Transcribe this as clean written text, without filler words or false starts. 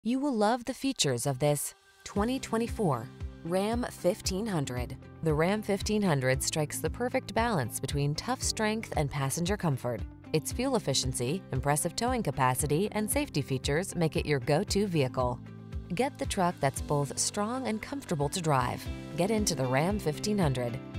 You will love the features of this 2024 Ram 1500. The Ram 1500 strikes the perfect balance between tough strength and passenger comfort. Its fuel efficiency, impressive towing capacity, and safety features make it your go-to vehicle. Get the truck that's both strong and comfortable to drive. Get into the Ram 1500.